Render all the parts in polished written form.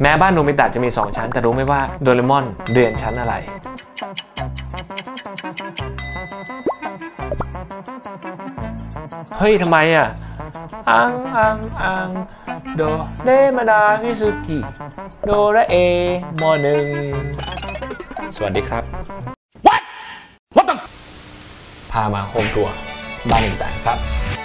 แม้บ้านโนบิตะจะมี2ชั้นแต่รู้ไหมว่าโดเรมอนเรียนชั้นอะไรเฮ้ยทำไมอ่ะอังโดเรมาดาฮิซุกิโดราเอม.1 สวัสดีครับ What the พามาโฮมทัวร์บ้านโนบิตะครับ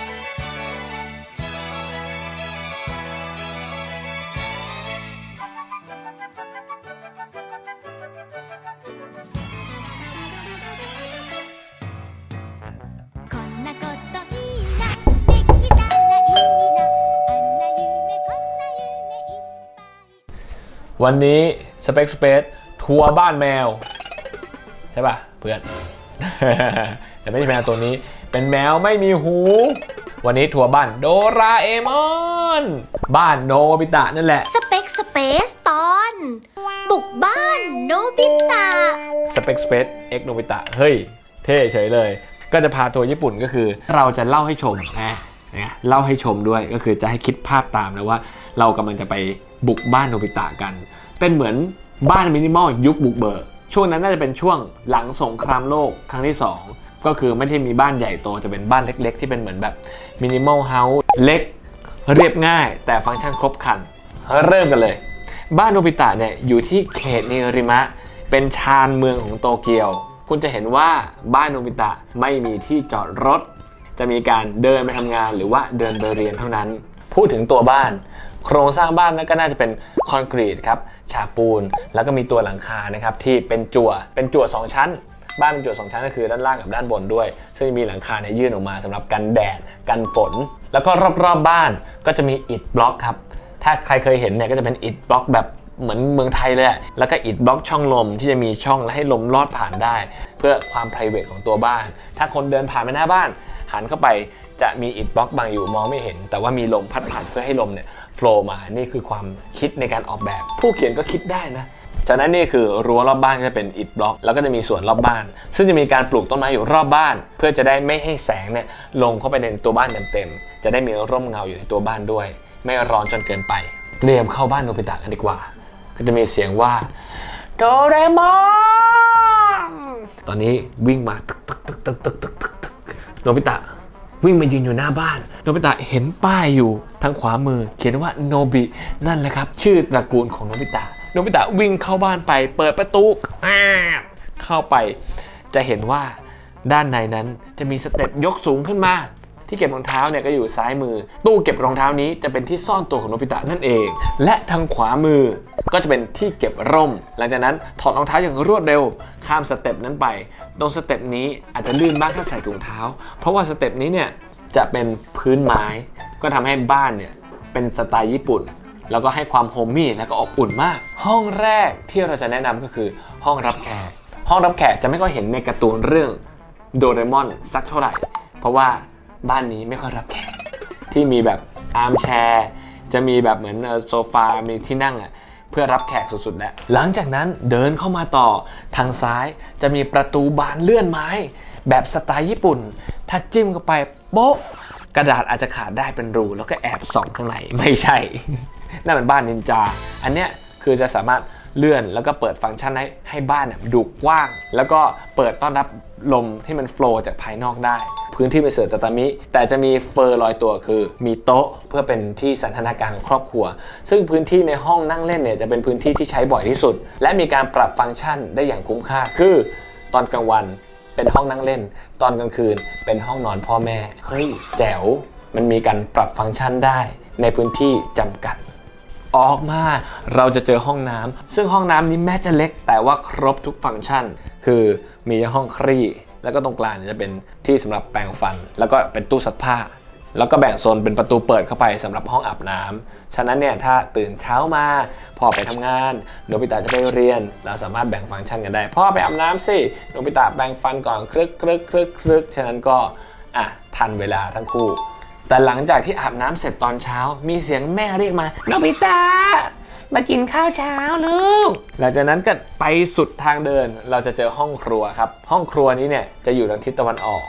วันนี้สเปซทัวร์บ้านแมวใช่ป่ะเพื่อน แต่ไม่ใช่แมวตัวนี้เป็นแมวไม่มีหูวันนี้ทัวร์บ้านโดราเอมอนบ้านโนบิตะนั่นแหละสเปซตอนบุกบ้านโนบิตะสเปซเอ็กโนบิตะเฮ้ยเท่เฉยเลยก็จะพาทัวร์ญี่ปุ่นก็คือเราจะเล่าให้ชมเล่าให้ชมด้วยก็คือจะให้คิดภาพตามนะว่าเรากำลังจะไปบุกบ้านโนบิตะกันเป็นเหมือนบ้านมินิมอลยุคบุกเบิกช่วงนั้นน่าจะเป็นช่วงหลังสงครามโลกครั้งที่2ก็คือไม่ได้มีบ้านใหญ่โตจะเป็นบ้านเล็กๆที่เป็นเหมือนแบบมินิมอลเฮาส์เล็กเรียบง่ายแต่ฟังก์ชันครบครันเริ่มกันเลยบ้านโนบิตะเนี่ยอยู่ที่เขตเนริมะเป็นชานเมืองของโตเกียวคุณจะเห็นว่าบ้านโนบิตะไม่มีที่จอดรถจะมีการเดินไปทำงานหรือว่าเดินไปเรียนเท่านั้นพูดถึงตัวบ้านโครงสร้างบ้านนั้นก็น่าจะเป็นคอนกรีตครับฉาบปูนแล้วก็มีตัวหลังคานะครับที่เป็นจั่ว2ชั้นบ้านเป็นจั่ว2ชั้นก็คือด้านล่างกับด้านบนด้วยซึ่งมีหลังคาเนี่ยยื่นออกมาสำหรับกันแดดกันฝนแล้วก็รอบๆบ้านก็จะมีอิฐบล็อกครับถ้าใครเคยเห็นเนี่ยก็จะเป็นอิฐบล็อกแบบเหมือนเมืองไทยเลยแล้วก็อิฐบล็อกช่องลมที่จะมีช่องและให้ลมลอดผ่านได้เพื่อความ private ของตัวบ้านถ้าคนเดินผ่านไปหน้าบ้านหันเข้าไปจะมีอิฐบล็อกบังอยู่มองไม่เห็นแต่ว่ามีลมพัดผ่านเพื่อให้ลมเนี่ยโฟลว์มานี่คือความคิดในการออกแบบผู้เขียนก็คิดได้นะจากนั้นนี่คือรั้วรอบบ้านจะเป็นอิฐบล็อกแล้วก็จะมีสวนรอบบ้านซึ่งจะมีการปลูกต้นไม้อยู่รอบบ้านเพื่อจะได้ไม่ให้แสงเนี่ยลงเข้าไปในตัวบ้านเต็มๆจะได้มีร่มเงาอยู่ในตัวบ้านด้วยไม่ร้อนจนเกินไปเตรียมเข้าบ้านโนบิตะกันดีกว่าก็จะมีเสียงว่าโดเรมอนตอนนี้วิ่งมาตึกโนบิตะวิ่งมายืนอยู่หน้าบ้านโนบิตะเห็นป้ายอยู่ทางขวามือเขียนว่าโนบินั่นแหละครับชื่อตระกูลของโนบิตะวิ่งเข้าบ้านไปเปิดประตูเข้าไปจะเห็นว่าด้านในนั้นจะมีสเต็ปยกสูงขึ้นมาที่เก็บรองเท้าเนี่ยก็อยู่ซ้ายมือตู้เก็บรองเท้านี้จะเป็นที่ซ่อนตัวของโนบิตะนั่นเองและทางขวามือก็จะเป็นที่เก็บร่มหลังจากนั้นถอดรองเท้าอย่างรวดเร็วข้ามสเต็ปนั้นไปตรงสเต็ปนี้อาจจะลื่นบ้างถ้าใส่ถุงเท้าเพราะว่าสเต็ปนี้เนี่ยจะเป็นพื้นไม้ก็ทำให้บ้านเนี่ยเป็นสไตล์ญี่ปุ่นแล้วก็ให้ความโฮมมี่และก็อบอุ่นมากห้องแรกที่เราจะแนะนำก็คือห้องรับแขกจะไม่ค่อยเห็นในการ์ตูนเรื่องโดเรมอนสักเท่าไหร่เพราะว่าบ้านนี้ไม่ค่อยรับแขกที่มีแบบอาร์มแชร์จะมีแบบเหมือนโซฟามีที่นั่งเพื่อรับแขกสุดๆแล้วหลังจากนั้นเดินเข้ามาต่อทางซ้ายจะมีประตูบานเลื่อนไม้แบบสไตล์ญี่ปุ่นถ้าจิ้มเข้าไปโป๊ะกระดาษอาจจะขาดได้เป็นรูแล้วก็แอบส่องข้างในไม่ใช่ นั่นเป็นบ้านนินจาอันเนี้ยคือจะสามารถเลื่อนแล้วก็เปิดฟังก์ชันให้บ้านดูกว้างแล้วก็เปิดต้อนรับลมที่มันโฟลว์จากภายนอกได้พื้นที่เป็นเสื่อตาตามิแต่จะมีเฟอร์ลอยตัวคือมีโต๊ะเพื่อเป็นที่สันทนาการของครอบครัวซึ่งพื้นที่ในห้องนั่งเล่นเนี่ยจะเป็นพื้นที่ที่ใช้บ่อยที่สุดและมีการปรับฟังก์ชันได้อย่างคุ้มค่าคือตอนกลางวันเป็นห้องนั่งเล่นตอนกลางคืนเป็นห้องนอนพ่อแม่เฮ้ยแจ๋วมันมีการปรับฟังก์ชันได้ในพื้นที่จำกัดออกมาเราจะเจอห้องน้ำซึ่งห้องน้ำนี้แม้จะเล็กแต่ว่าครบทุกฟังก์ชันคือมีห้องคลี่แล้วก็ตรงกลางจะเป็นที่สำหรับแปรงฟันแล้วก็เป็นตู้ซักผ้าแล้วก็แบ่งโซนเป็นประตูเปิดเข้าไปสำหรับห้องอาบน้ำฉะนั้นเนี่ยถ้าตื่นเช้ามาพ่อไปทำงานโนบิตะจะไปเรียนเราสามารถแบ่งฟังก์ชันกันได้พ่อไปอาบน้ำสิโนบิตะแบ่งฟันก่อนคลึกฉะนั้นก็ทันเวลาทั้งคู่แต่หลังจากที่อาบน้ำเสร็จตอนเช้ามีเสียงแม่เรียกมาโนบิตะมากินข้าวเช้าลูกหลังจากนั้นก็ไปสุดทางเดินเราจะเจอห้องครัวครับห้องครัวนี้เนี่ยจะอยู่ทางทิศตะวันออก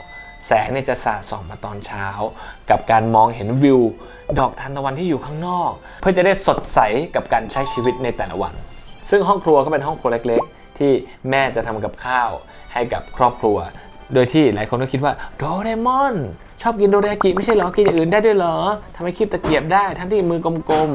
แสงเนี่ยจะสาดส่องมาตอนเช้ากับการมองเห็นวิวดอกทานตะวันที่อยู่ข้างนอกเพื่อจะได้สดใสกับการใช้ชีวิตในแต่ละวันซึ่งห้องครัวก็เป็นห้องครัวเล็กๆที่แม่จะทำกับข้าวให้กับครอบครัวโดยที่หลายคนก็คิดว่าโดเรมอนชอบกินโดราเอกิไม่ใช่เหรอกินอย่างอื่นได้ด้วยเหรอทำไมคีบตะเกียบได้ทั้งที่มือกลม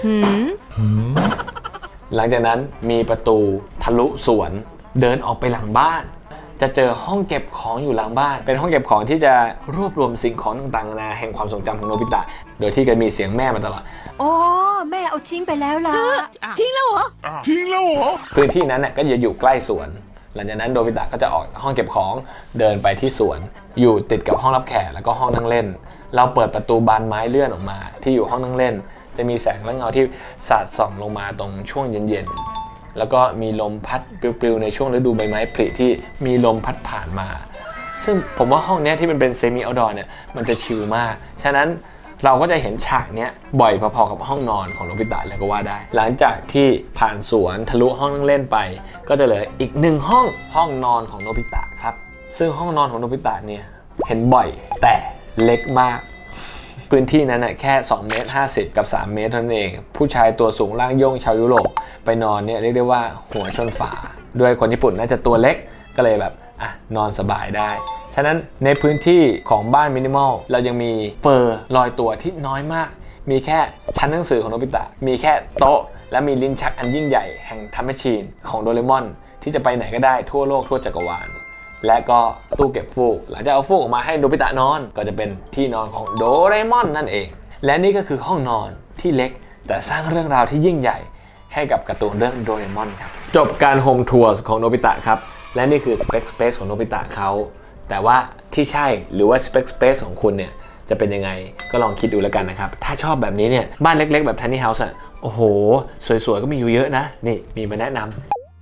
ๆหลังจากนั้นมีประตูทะลุสวนเดินออกไปหลังบ้านจะเจอห้องเก็บของอยู่หลังบ้านเป็นห้องเก็บของที่จะรวบรวมสิ่งของต่างๆนานาแห่งความทรงจำของโนบิตะโดยที่จะมีเสียงแม่มาตลอดอ๋อแม่เอาทิ้งไปแล้วล่ะทิ้งแล้วเหรอพื้นที่นั้นก็จะอยู่ใกล้สวนหลังจากนั้นโนบิตะก็จะออกห้องเก็บของเดินไปที่สวนอยู่ติดกับห้องรับแขกแล้วก็ห้องนั่งเล่นเราเปิดประตูบานไม้เลื่อนออกมาที่อยู่ห้องนั่งเล่นจะมีแสงและเงาที่สาดส่องลงมาตรงช่วงเย็นๆแล้วก็มีลมพัดปลิวๆในช่วงฤดูใบไม้ผลิที่มีลมพัดผ่านมาซึ่งผมว่าห้องนี้ที่มันเป็นเซมิเอาท์ดอร์เนี่ยมันจะชิลมากฉะนั้นเราก็จะเห็นฉากนี้บ่อยพอๆกับห้องนอนของโนบิตะเลยก็ว่าได้หลังจากที่ผ่านสวนทะลุห้องนั่งเล่นไปก็จะเหลืออีก1ห้องนอนของโนบิตะครับซึ่งห้องนอนของโนบิตะเนี่ยเห็นบ่อยแต่เล็กมากพื้นที่นั้นแค่2.50 เมตรกับ3 เมตรเท่านั้นเองผู้ชายตัวสูงร่างโย่งชาวยุโรปไปนอนเนี่ยเรียกได้ว่าหัวชนฝาด้วยคนญี่ปุ่นน่าจะตัวเล็กก็เลยแบบนอนสบายได้ฉะนั้นในพื้นที่ของบ้านมินิมอลเรายังมีเฟอร์ลอยตัวที่น้อยมากมีแค่ชั้นหนังสือของโนบิตะมีแค่โต๊ะและมีลิ้นชักอันยิ่งใหญ่แห่งไทม์แมชชีนของโดเรมอนที่จะไปไหนก็ได้ทั่วโลกทั่วจักรวาลและก็ตู้เก็บฟูกหลังจากเอาฟูกออกมาให้โนบิตะนอนก็จะเป็นที่นอนของโดเรมอนนั่นเองและนี่ก็คือห้องนอนที่เล็กแต่สร้างเรื่องราวที่ยิ่งใหญ่ให้กับการ์ตูนเรื่องโดเรมอนครับจบการโฮมทัวร์ของโนบิตะครับและนี่คือ Specs Space ของโนบิตะเขาแต่ว่าที่ใช่หรือว่า Specs Space ของคุณเนี่ยจะเป็นยังไงก็ลองคิดดูแล้วกันนะครับถ้าชอบแบบนี้เนี่ยบ้านเล็กๆแบบ Tiny House โอ้โหสวยๆก็มีอยู่เยอะนะนี่มีมาแนะนำ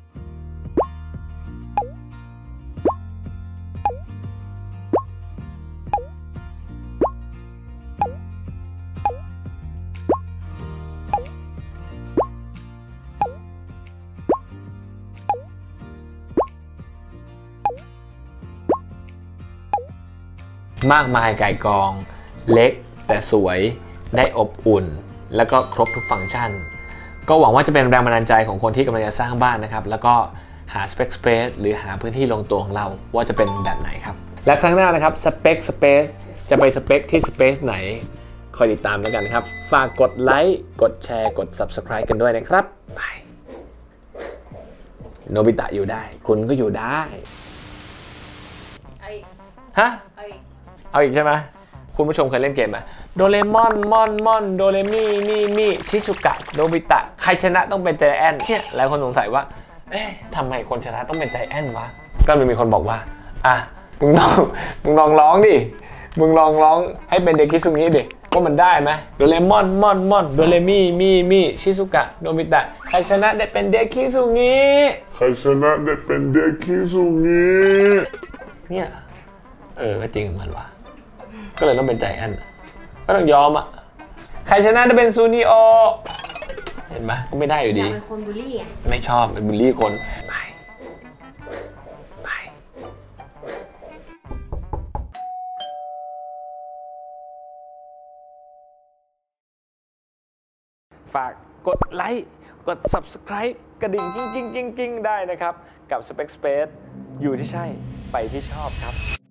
มากมายไก่กองเล็กแต่สวยได้อบอุ่นแล้วก็ครบทุกฟังก์ชันก็หวังว่าจะเป็นแรงบันดาลใจของคนที่กำลังจะสร้างบ้านนะครับแล้วก็หา Spec Space หรือหาพื้นที่ลงตัวของเราว่าจะเป็นแบบไหนครับและครั้งหน้านะครับ Spec Space จะไปสเปคที่ Space ไหนคอยติดตามแล้วกันครับฝากกดไลค์กดแชร์กด Subscribe กันด้วยนะครับบายโนบิตะอยู่ได้คุณก็อยู่ได้ฮะเอาอีกใช่ไหมคุณผู้ชมเคยเล่นเกมไหมโดเรมอนมอนโดเรมีชิซุกะโนบิตะใครชนะต้องเป็นใจแอนเนี่ยหลายคนสงสัยว่าเอ๊ะทำไมคนชนะต้องเป็นใจแอนวะก็มีคนบอกว่ามึงลองร้องดิมึงลองร้องให้เป็นเด็กคิซุงิดิว่ามันได้ไหมโดเรมอนโดเรมีชิซุกะโนบิตะใครชนะได้เป็นเด็กคิซุงิเนี่ยก็จริงมันวะก็เลยต้องเป็นใจแอนก็ต้องยอมใครชนะจะเป็นซูนิโอเห็นไหมก็ไม่ได้อยู่ดีเป็นคนบูลลี่ไม่ชอบเป็นบูลลี่คนไปฝากกดไลค์กด Subscribe กระดิ่งกิ้งได้นะครับกับ Spec Space อยู่ที่ใช่ไปที่ชอบครับ